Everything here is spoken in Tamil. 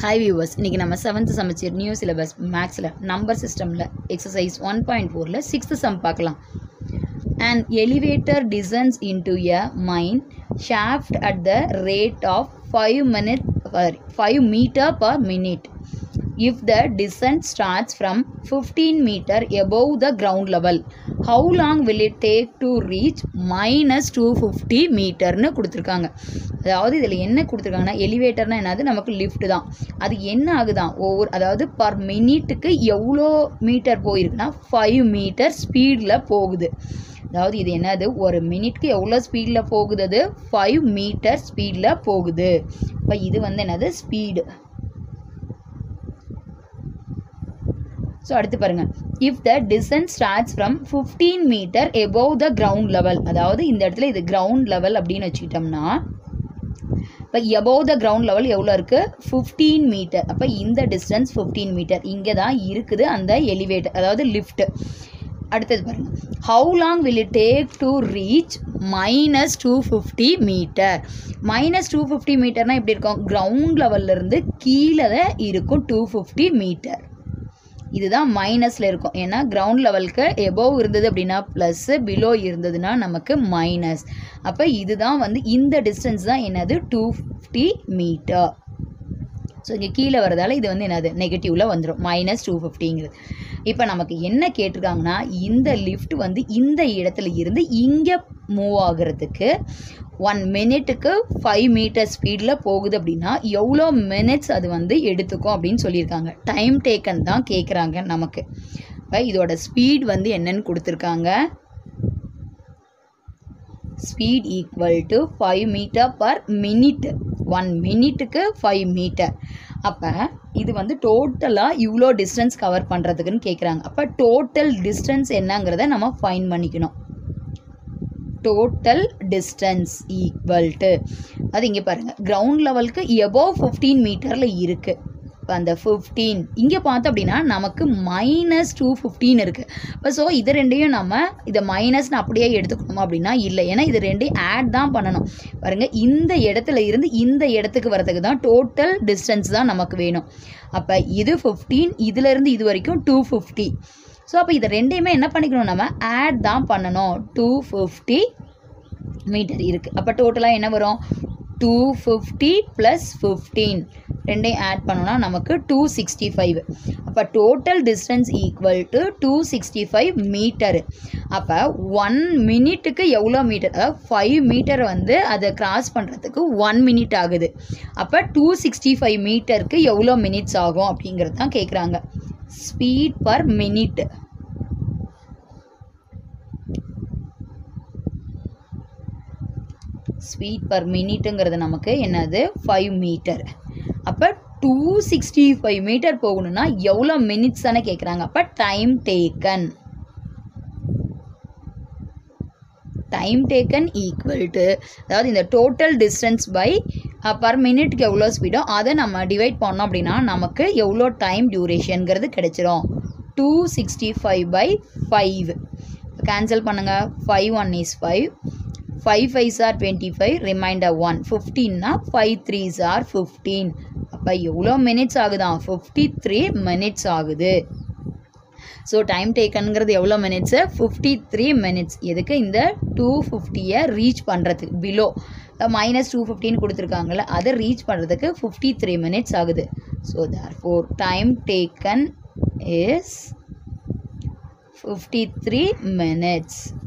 Hi viewers, இன்னைக்கு நம்ம 7th semester நியூ syllabus மேக்ஸ்ல நம்பர் சிஸ்டம்ல எக்ஸசைஸ் 1.4ல 6th sum பார்க்கலாம். An elevator descends into a mine shaft at the rate of 5 meter per minute. If the descent starts from 15 meter above the ground level, how long will it take to reach minus 250 மீட்டர்னு கொடுத்துருக்காங்க. அதாவது இதில் என்ன கொடுத்துருக்காங்கன்னா, எலிவேட்டர்னா என்னது, நமக்கு லிஃப்ட் தான். அது என்ன ஆகுதான், அதாவது பர் மினிட்டுக்கு எவ்வளோ மீட்டர் போயிருக்குன்னா 5 மீட்டர் ஸ்பீடில் போகுது. அதாவது இது என்னது, ஒரு மினிட்க்கு எவ்வளோ ஸ்பீடில் போகுது, அது 5 மீட்டர் ஸ்பீடில் போகுது. இப்போ இது வந்து என்னது, ஸ்பீடு. ஸோ அடுத்து பாருங்க, if the descent starts from 15 metre above the ground level, அதாவது இந்த இடத்துல இது கிரவுண்ட் லெவல் அப்படின்னு வச்சுக்கிட்டோம்னா, இப்போ எபோவ் த கிரவுண்ட் லெவல் எவ்வளோ இருக்குது, 15 மீட்டர். அப்போ இந்த டிஸ்டன்ஸ் 15 மீட்டர் இங்கே தான் இருக்குது அந்த எலிவேட்டர், அதாவது லிஃப்ட். அடுத்தது பாருங்க, how long will it take to reach minus 250 metre. minus 250 மீட்டர்னால் எப்படி இருக்கும், கிரவுண்ட் லெவல்லேருந்து கீழே இருக்கும் 250 மீட்டர். இதுதான் மைனஸில் இருக்கும். ஏன்னா கிரவுண்ட் லெவலுக்கு எபோவ் இருந்தது அப்படின்னா ப்ளஸ், பிலோ இருந்ததுன்னா நமக்கு மைனஸ். அப்போ இதுதான் வந்து இந்த டிஸ்டன்ஸ் தான் என்னது, 250 மீட்டர். ஸோ இங்கே கீழே வரதால இது வந்து என்னது, நெகட்டிவில் வந்துடும், minus 250ங்கிறது. இப்போ நமக்கு என்ன கேட்டிருக்காங்கன்னா, இந்த லிஃப்ட் வந்து இந்த இடத்துல இருந்து இங்கே மூவ் ஆகிறதுக்கு 1 மினிட்டுக்கு 5 மீட்டர் ஸ்பீடில் போகுது அப்படின்னா எவ்வளோ மினிட்ஸ் அது வந்து எடுத்துக்கும் அப்படின்னு சொல்லியிருக்காங்க. டைம் டேக்கன் தான் கேட்குறாங்க நமக்கு. இப்போ இதோட ஸ்பீட் வந்து என்னன்னு கொடுத்துருக்காங்க, speed equal to 5 metre per minute. 1 மினிட்டுக்கு 5 மீட்டர். அப்போ இது வந்து டோட்டலாக இவ்வளோ டிஸ்டன்ஸ் கவர் பண்ணுறதுக்குன்னு கேட்குறாங்க. அப்போ டோட்டல் டிஸ்டன்ஸ் என்னங்கிறத நம்ம ஃபைண்ட் பண்ணிக்கணும். டோட்டல் டிஸ்டன்ஸ் ஈக்குவல் டு, அது இங்கே பாருங்கள், கிரவுண்ட் லெவலுக்கு எபோவ் 15 மீட்டரில் இருக்குது. இப்போ அந்த 15 இங்கே பார்த்தோம் அப்படின்னா நமக்கு minus 215 இருக்குது. இப்போ ஸோ இது ரெண்டையும் நம்ம இதை மைனஸ்னு அப்படியே எடுத்துக்கணுமா அப்படின்னா இல்லை, ஏன்னா இது ரெண்டையும் ஆட் தான் பண்ணணும். பாருங்கள், இந்த இடத்துல இருந்து இந்த இடத்துக்கு வரதுக்கு தான் டோட்டல் டிஸ்டன்ஸ் தான் நமக்கு வேணும். அப்போ இது 15, இதிலேருந்து இது வரைக்கும் 250. ஸோ அப்போ இதை ரெண்டையுமே என்ன பண்ணிக்கணும், நம்ம ஆட் தான் பண்ணணும். 250 மீட்டர் இருக்குது. அப்போ டோட்டலாக என்ன வரும், 250 ப்ளஸ் 15 ரெண்டையும் ஆட் பண்ணோன்னா நமக்கு 265. அப்போ total distance equal to 265 metre. அப்போ 1 மினிட்டுக்கு எவ்வளோ மீட்டர், அதாவது 5 மீட்டர் வந்து அதை கிராஸ் பண்ணுறதுக்கு 1 மினிட் ஆகுது. அப்போ 265 மீட்டருக்கு எவ்வளோ மினிட்ஸ் ஆகும் அப்படிங்கிறது தான் கேட்குறாங்க. Speed per minute. Speed per மினிட்டுங்கிறது நமக்கு என்னது, 5 மீட்டர். அப்போ 265 மீட்டர் போகணும்னா எவ்வளோ மினிட்ஸ் தானே கேட்குறாங்க. அப்போ டைம் டேக்கன் ஈக்குவல் டு, அதாவது இந்த டோட்டல் டிஸ்டன்ஸ் பை பர் மினிட்க்கு எவ்வளோ ஸ்பீடோ அதை நம்ம டிவைட் பண்ணோம் அப்படின்னா நமக்கு எவ்வளோ டைம் டியூரேஷனுங்கிறது கிடைச்சிரும். 265/5 கேன்சல் பண்ணுங்கள். 5 1 is 5, 5 5s are 25, ரிமைண்டர் 1, 15னா 5 3s are 15. அப்போ எவ்வளோ மினிட்ஸ் ஆகுதான், 53 மினிட்ஸ் ஆகுது. ஸோ டைம் டேக்கனுங்கிறது எவ்வளோ மினிட்ஸு, 53 மினிட்ஸ். எதுக்கு, இந்த 250-ஐ ரீச் பண்ணுறதுக்கு, பிலோ minus 250 கொடுத்துருக்காங்கல்ல, அதை ரீச் பண்ணுறதுக்கு 53 மினிட்ஸ் ஆகுது. So therefore time taken is 53 minutes.